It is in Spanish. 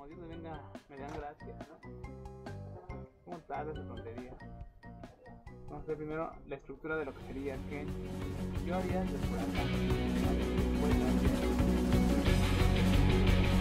como Dios me dan gracias, ¿no? ¿Cómo tarda esa tontería? Vamos a ver primero la estructura de lo que sería Ken. Yo haría desde por acá.